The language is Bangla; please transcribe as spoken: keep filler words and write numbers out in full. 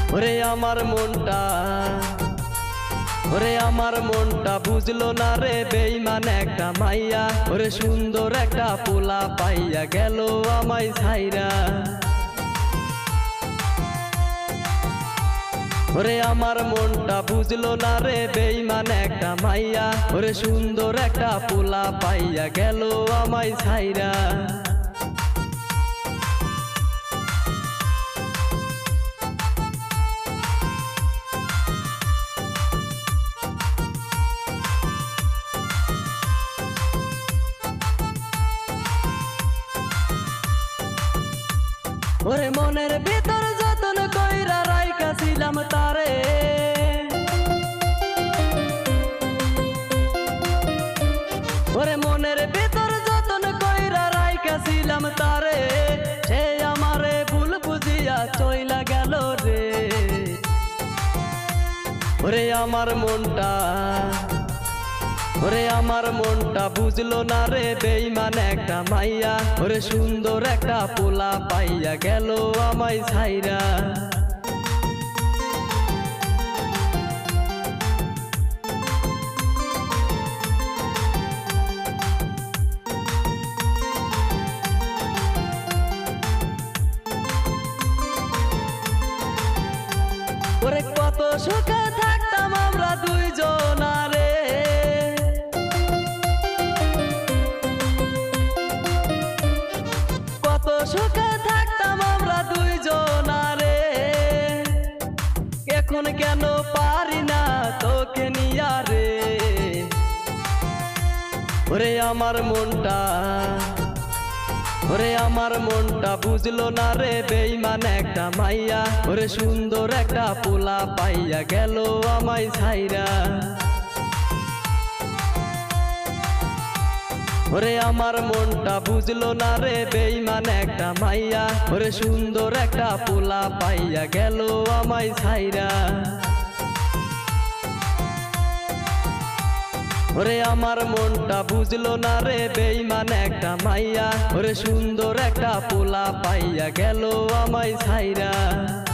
ওরে আমার মনটা ওরে আমার মনটা বুঝলো না রে বেঈমান একটা মাইয়া ওরে সুন্দর একটা পোলা পাইয়া গেল আমায় ছাইরা ওরে আমার মনটা বুঝলো না রে বেঈমান একটা মাইয়া ওরে সুন্দর একটা পোলা পাইয়া গেল আমায় ছাইরা ওরে মনের ভিতর যতন কইরা রাইখা ছিলাম তারে ওরে মনের ভিতর যতন কইরা রাইখা ছিলাম তারে সে আমারে ভুল বুঝিয়া চইলা গেল রে ওরে আমার মনটা ওরে আমার মনটা বুঝলো না রে বেঈমান একটা মাইয়া ওরে সুন্দর একটা পোলা পাইয়া গেল আমায় ছাইরা ওরে কত সুখে থাকতাম আমরা দুইজন রে কত সুখে থাকতাম আমরা দুইজন রে এখন কেন পারি না তোকে নিয়া রে ওরে আমার মনটা ওরে আমার মনটা বুঝলো না রে বেঈমান একটা মাইয়া ওরে সুন্দর একটা পোলা পাইয়া গেল আমায় ছাইরা ওরে আমার মনটা বুঝলো না রে বেঈমান একটা মাইয়া ওরে সুন্দর একটা পোলা পাইয়া গেল আমায় ছাইরা ওরে আমার মনটা বুঝলো না রে বেঈমান একটা মাইয়া ওরে সুন্দর একটা পোলা পাইয়া গেল আমায় ছাইরা।